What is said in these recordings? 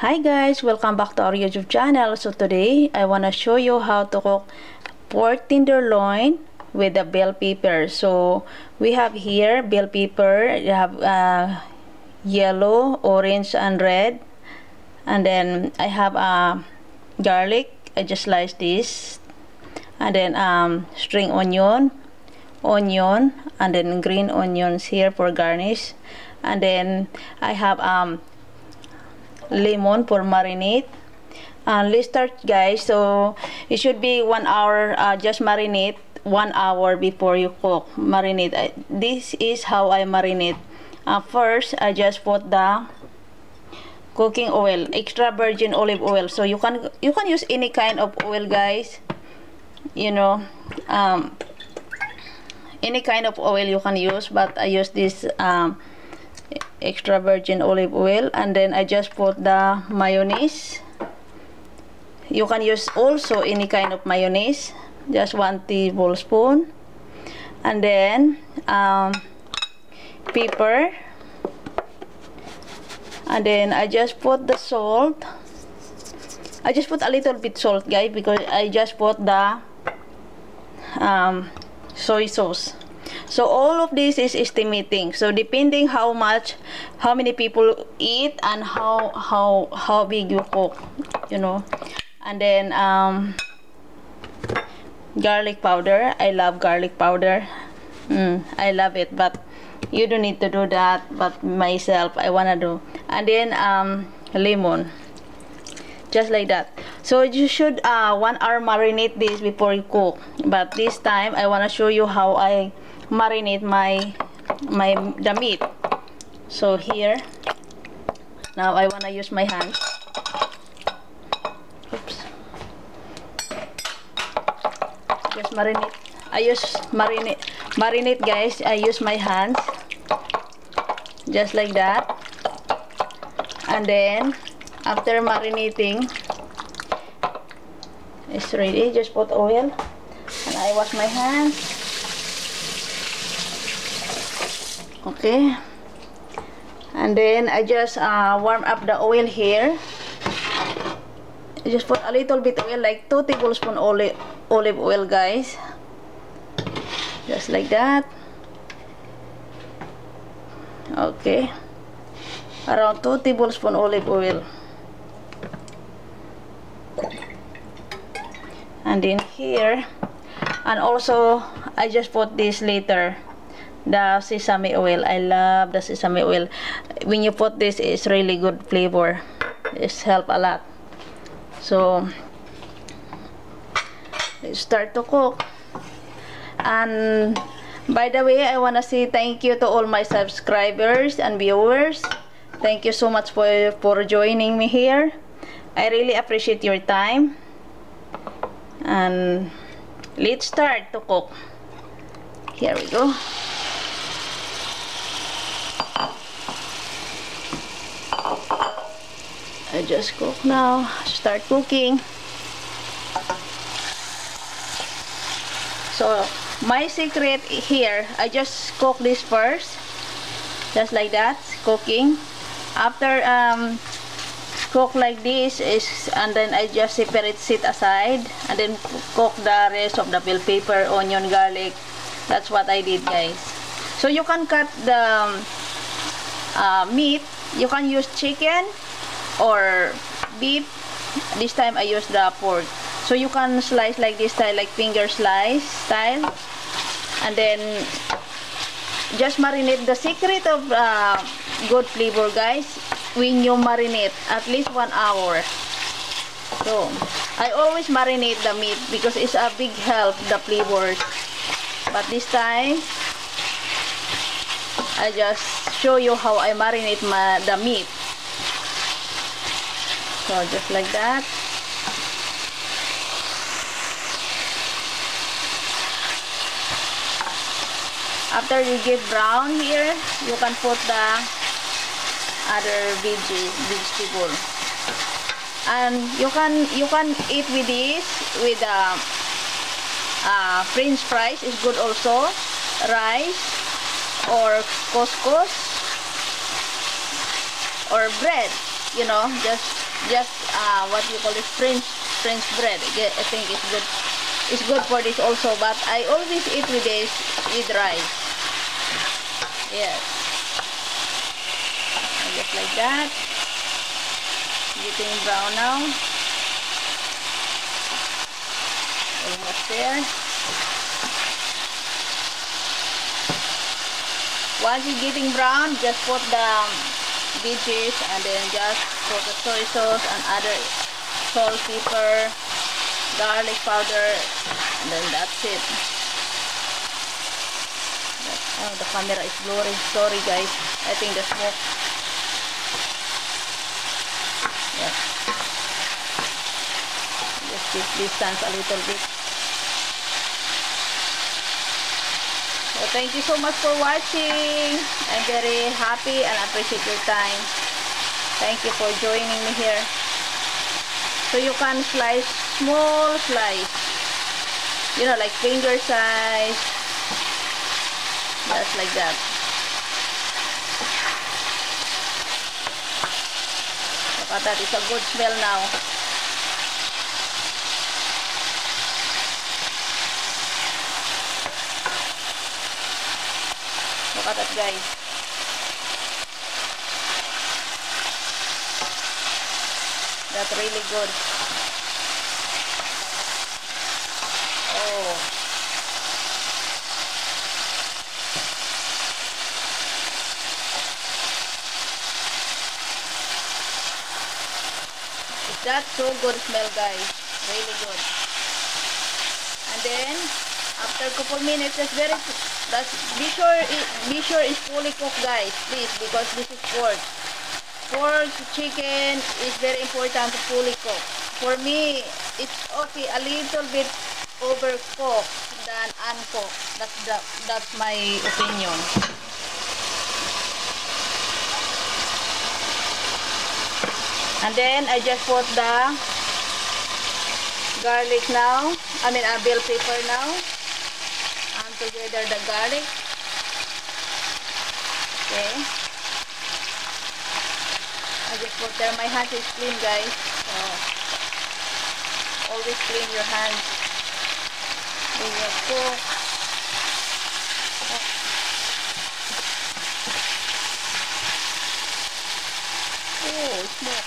Hi guys, welcome back to our YouTube channel. So today I want to show you how to cook pork tenderloin with the bell pepper. So we have here bell pepper. You have yellow, orange, and red. And then I have garlic. I just sliced this. And then string onion, and then green onions here for garnish. And then I have lemon for marinade. Let's start, guys. So it should be 1 hour. Just marinate 1 hour before you cook. Marinate. This is how I marinate. First, I just put the cooking oil, extra virgin olive oil. So you can use any kind of oil, guys. You know, any kind of oil you can use, but I use this extra virgin olive oil. And then I just put the mayonnaise. You can use also any kind of mayonnaise, just 1 tablespoon. And then pepper. And then I just put the salt. I just put a little bit salt, guys, because I just put the soy sauce. So all of this is estimating. So depending how many people eat and how big you cook, you know. And then garlic powder. I love garlic powder. I love it, but you don't need to do that. But myself, I wanna do. And then lemon, just like that. So you should 1 hour marinate this before you cook. But this time I wanna show you how I marinate the meat. So here, now I wanna use my hands. Oops. Just marinate. I use marinate, guys. I use my hands, just like that. And then after marinating, it's ready. Just put oil, and I wash my hands. Okay, and then I just warm up the oil here. I just put a little bit oil, like 2 tablespoons olive oil, guys, just like that. Okay, around 2 tablespoons olive oil. And then here, and also I just put this later, the sesame oil. I love the sesame oil. When you put this, it's really good flavor. It's help a lot. So let's start to cook. And by the way, I want to say thank you to all my subscribers and viewers. Thank you so much for joining me here. I really appreciate your time. And let's start to cook. Here we go. I just cook now. Start cooking. So my secret here, I just cook this first, just like that, cooking. After cook like this and then I just separate, sit aside, and then cook the rest of the bell pepper, onion, garlic. That's what I did, guys. So you can cut the meat. You can use chicken or beef. This time I use the pork. So you can slice like this style, like finger slice style, and then just marinate. The secret of good flavor, guys, when you marinate at least 1 hour. So I always marinate the meat because it's a big help, the flavors. But this time I just show you how I marinate the meat. So just like that. After you get brown here, you can put the other vegetable, and you can eat with this with French fries is good also, rice or couscous or bread, you know, just just what you call it, French bread. I think it's good. It's good for this also, but I always eat with this with rice. Yes, and just like that. Getting brown now. Almost there. Once it's getting brown, just put the veggies and then just put the soy sauce and other salt, pepper, garlic powder, and then that's it. Oh, the camera is blurry. Sorry guys. I think the smoke. Yeah. Just keep distance a little bit. So thank you so much for watching. I'm very happy and appreciate your time. Thank you for joining me here. So you can slice small slice, you know, like finger size, just like that. Look at that, it's a good smell now. Look at that guys. That's really good. Oh. That's so good smell guys. Really good. And then after a couple minutes, be sure it's fully cooked guys, please, because this is pork. Pork, chicken is very important to fully cook. For me, it's okay a little bit overcooked than uncooked. That's my opinion. And then I just put the garlic now. I mean bell pepper now. And together the garlic. Okay. I just put there. My hands is clean guys. So always clean your hands when you cook. Oh, smoke.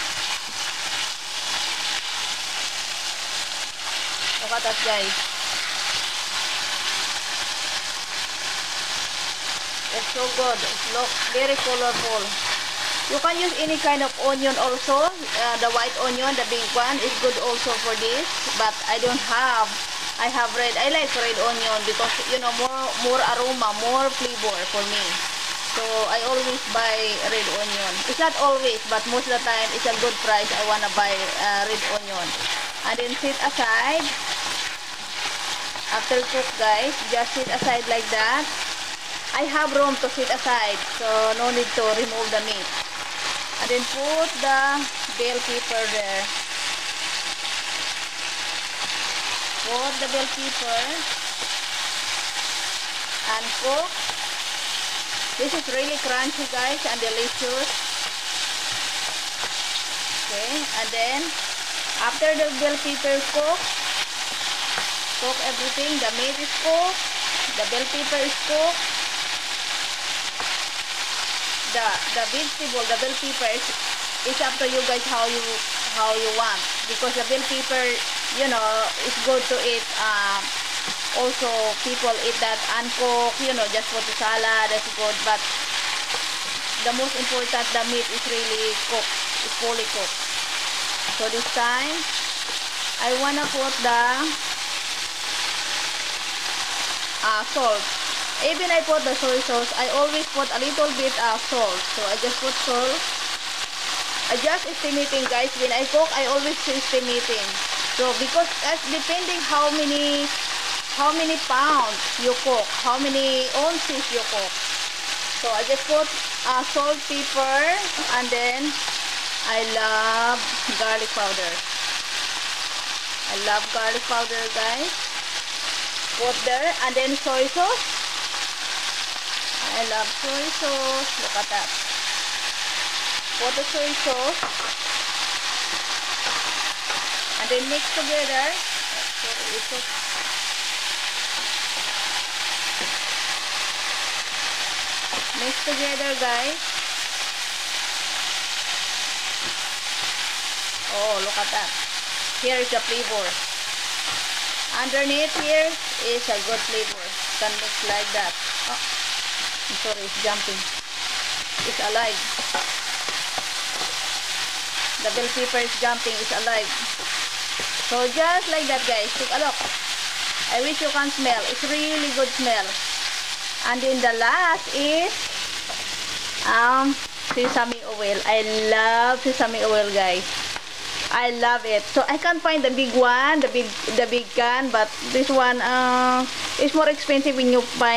Look at that guys. It's so good. It looks very colorful. You can use any kind of onion also. The white onion, the big one, is good also for this. But I don't have. I have red. I like red onion because, you know, more aroma, more flavor for me. So I always buy red onion. It's not always, but most of the time it's a good price. I wanna buy red onion. And then sit aside. After cook guys, just sit aside like that. I have room to sit aside, so no need to remove the meat. And then put the bell pepper there. Put the bell pepper and cook. This is really crunchy guys and delicious. Okay, and then after the bell pepper cook everything. The meat is cooked, the bell pepper is cooked. The vegetable, the bell pepper is up to you guys how you want, because the bell pepper, you know, it's good to eat. Also people eat that uncooked, you know, just for the salad, that's good. But the most important, the meat is really cooked, it's fully cooked. So this time I wanna put the salt. Even I put the soy sauce, I always put a little bit of salt. So I just put salt. I just estimating guys. When I cook, I always estimating. So because depending how many pounds you cook, how many ounces you cook. So I just put salt, pepper, and then I love garlic powder. I love garlic powder guys. Put there, and then soy sauce. I love soy sauce. Look at that. Put the soy sauce. And then mix together. Mix together, guys. Oh, look at that. Here is the flavor. Underneath here is a good flavor. You can mix like that. Oh, I'm sorry, it's jumping. It's alive. The bell pepper is jumping, it's alive. So just like that, guys. Take a look. I wish you can smell. It's really good smell. And then the last is sesame oil. I love sesame oil, guys. I love it. So I can't find the big one, the big can, but this one is more expensive when you buy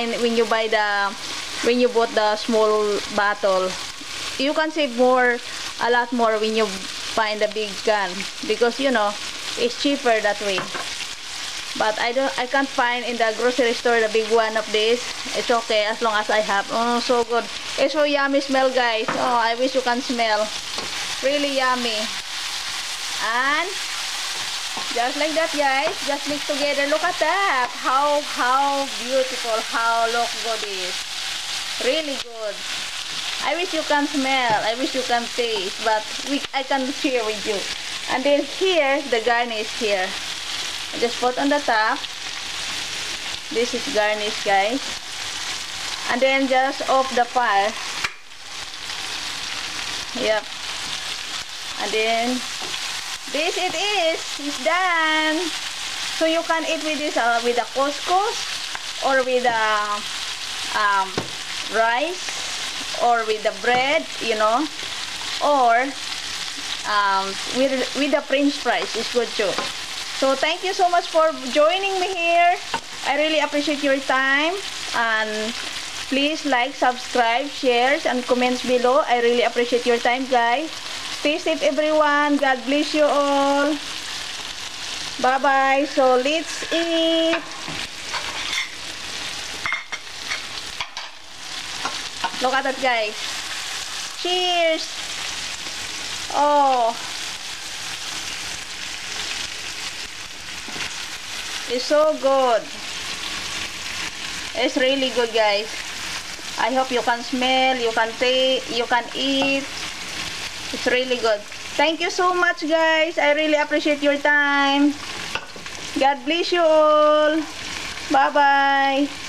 the small bottle. You can save a lot more when you find the big can, because you know it's cheaper that way. But I can't find in the grocery store the big one of this. It's okay as long as I have. Oh, so good. It's so yummy smell, guys. Oh, I wish you can smell. Really yummy. And just like that, guys, just mix together. Look at that. How beautiful, how look good is. Really good. I wish you can smell. I wish you can taste, but I can share with you. And then here, the garnish here. I just put on the top. This is garnish, guys. And then just off the fire. Yep. And then this it is. It's done. So you can eat with this with the couscous, or with the rice, or with the bread, you know, or with the French fries. It's good too. So thank you so much for joining me here. I really appreciate your time, and please like, subscribe, shares, and comments below. I really appreciate your time, guys. Stay safe, everyone. God bless you all. Bye-bye. So let's eat. Look at that, guys. Cheers. Oh, it's so good. It's really good, guys. I hope you can smell, you can taste, you can eat. It's really good. Thank you so much, guys. I really appreciate your time. God bless you all. Bye-bye.